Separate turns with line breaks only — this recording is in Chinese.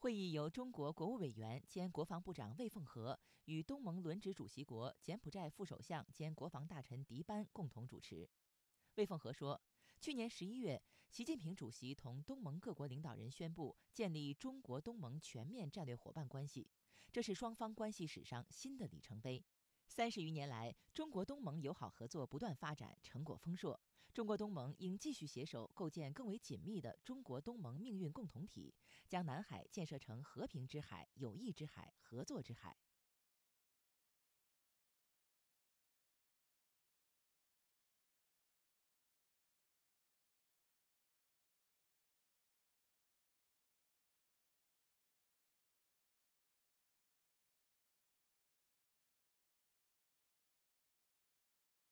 会议由中国国务委员兼国防部长魏凤和与东盟轮值主席国柬埔寨副首相兼国防大臣迪班共同主持。魏凤和说，去年11月，习近平主席同东盟各国领导人宣布建立中国东盟全面战略伙伴关系，这是双方关系史上新的里程碑。30余年来，中国东盟友好合作不断发展，成果丰硕。中国东盟应继续携手构建更为紧密的中国东盟命运共同体，将南海建设成和平之海、友谊之海、合作之海。